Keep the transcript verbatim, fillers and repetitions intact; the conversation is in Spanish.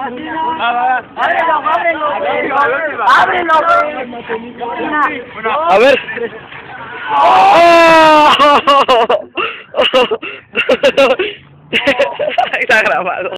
Ábrelo, ábrelo. Ábrelo. A ver. ¡Oh! Está grabado.